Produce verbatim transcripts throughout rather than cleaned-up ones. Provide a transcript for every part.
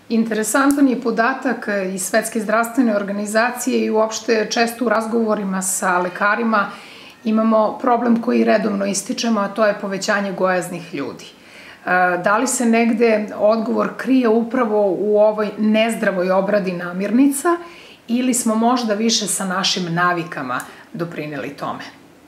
Interesantan je podatak iz Svetske zdravstvene organizacije i uopšte često u razgovorima sa lekarima imamo problem koji redovno ističemo, a to je povećanje gojaznih ljudi. Da li se negde odgovor krije upravo u ovoj nezdravoj obradi namirnica ili smo možda više sa našim navikama doprineli tome?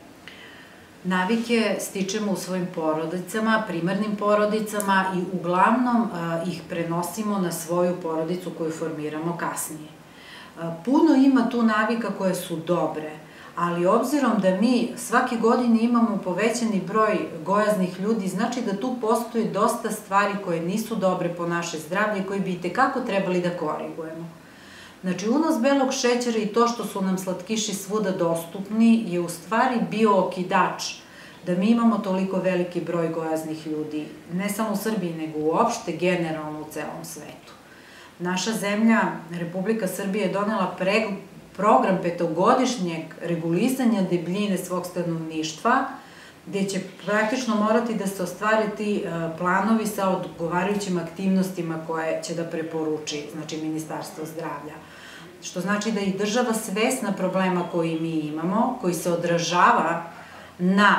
Navike stičemo u svojim porodicama, primarnim porodicama i uglavnom ih prenosimo na svoju porodicu koju formiramo kasnije. Puno ima tu navika koje su dobre, ali obzirom da mi svake godine imamo povećani broj gojaznih ljudi, znači da tu postoji dosta stvari koje nisu dobre po naše zdravlje i koje bi itekako trebali da korigujemo. Znači, unos belog šećera i to što su nam slatkiši svuda dostupni je u stvari bio okidač da mi imamo toliko veliki broj gojaznih ljudi, ne samo u Srbiji, nego uopšte generalno u celom svetu. Naša zemlja, Republika Srbije, je donela program petogodišnjeg regulisanja debljine svog stanovništva, gde će praktično morati da se ostvare ti planovi sa odgovarajućim aktivnostima koje će da preporuči, znači Ministarstvo zdravlja. Što znači da je država svesna problema koji mi imamo, koji se odražava na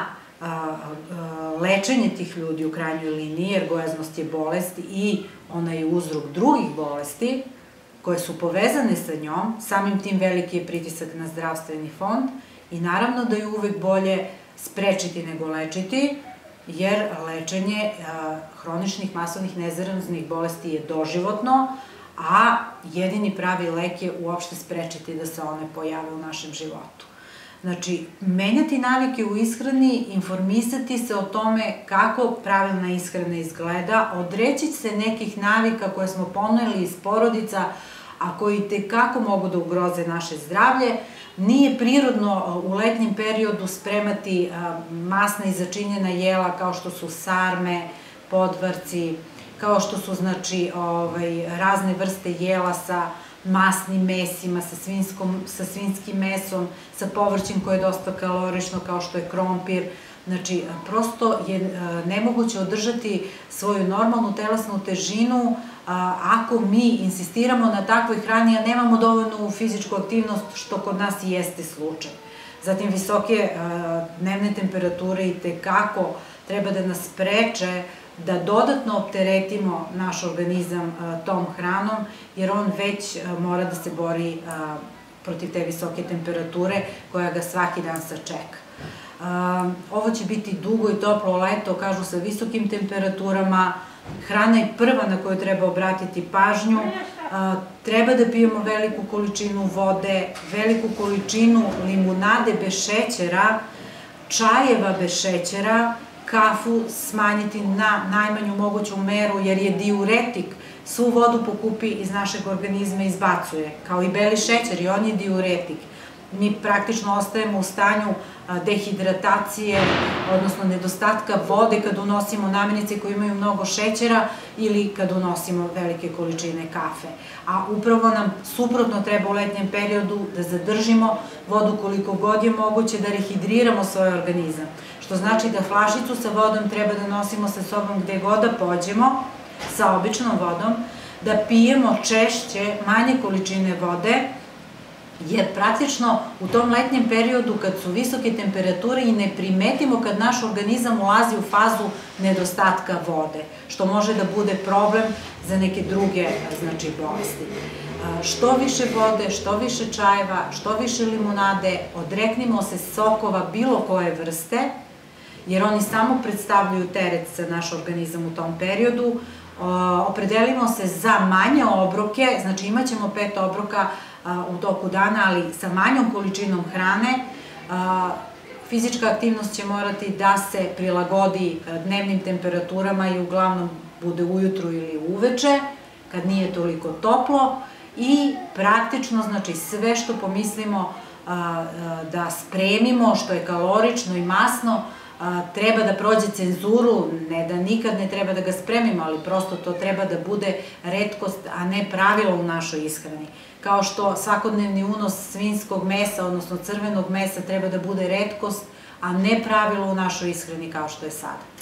lečenje tih ljudi u krajnjoj liniji, jer gojaznost je bolest i ona je uzrok drugih bolesti koje su povezane sa njom, samim tim veliki je pritisak na zdravstveni fond i naravno da je uvek bolje sprečiti nego lečiti, jer lečenje hroničnih masovnih nezaraznih bolesti je doživotno, a jedini pravi lek je uopšte sprečiti da se one pojave u našem životu. Znači, menjati navike u ishrani, informisati se o tome kako pravilna ishrana izgleda, odreći se nekih navika koje smo poneli iz porodica, a koji tekako mogu da ugroze naše zdravlje. Nije prirodno u letnjem periodu spremati masna i začinjena jela kao što su sarme, podvarci, kao što su razne vrste jela sa masnim mesima, sa svinjskim mesom, sa povrćem koje je dosta kalorično kao što je krompir. Znači, prosto je nemoguće održati svoju normalnu telesnu težinu ako mi insistiramo na takvoj hrani, a nemamo dovoljnu fizičku aktivnost, što kod nas i jeste slučaj. Zatim, visoke dnevne temperature i tekako treba da nas spreče da dodatno opteretimo naš organizam tom hranom, jer on već mora da se bori protiv te visoke temperature koja ga svaki dan sačeka. Ovo će biti dugo i toplo leto, kažu sa visokim temperaturama. Hrana je prva na koju treba obratiti pažnju. Treba da pijemo veliku količinu vode, veliku količinu limunade bez šećera, čajeva bez šećera, kafu smanjiti na najmanju moguću meru, jer je diuretik, svu vodu pokupi iz našeg organizma i izbacuje, kao i beli šećer, i on je diuretik. Mi praktično ostajemo u stanju dehidratacije, odnosno nedostatka vode kad unosimo namirnice koje imaju mnogo šećera ili kad unosimo velike količine kafe. A upravo nam suprotno treba u letnjem periodu da zadržimo vodu koliko god je moguće, da rehidriramo svoj organizam. Što znači da flašicu sa vodom treba da nosimo sa sobom gde god da pođemo, sa običnom vodom, da pijemo češće manje količine vode, jer praktično u tom letnjem periodu kad su visoke temperature i ne primetimo kad naš organizam ulazi u fazu nedostatka vode, što može da bude problem za neke druge bolesti. Što više vode, što više čajeva, što više limunade, odreknimo se sokova bilo koje vrste, jer oni samo predstavljaju teret za naš organizam u tom periodu. Opredelimo se za manje obroke, znači imat ćemo pet obroka u toku dana, ali sa manjom količinom hrane. Fizička aktivnost će morati da se prilagodi dnevnim temperaturama i uglavnom bude ujutru ili uveče, kad nije toliko toplo, i praktično, znači, sve što pomislimo da spremimo, što je kalorično i masno, treba da prođe cenzuru, ne da nikad ne treba da ga spremimo, ali prosto to treba da bude retkost, a ne pravilo u našoj ishrani. Kao što svakodnevni unos svinjskog mesa, odnosno crvenog mesa, treba da bude retkost, a ne pravilo u našoj ishrani kao što je sada.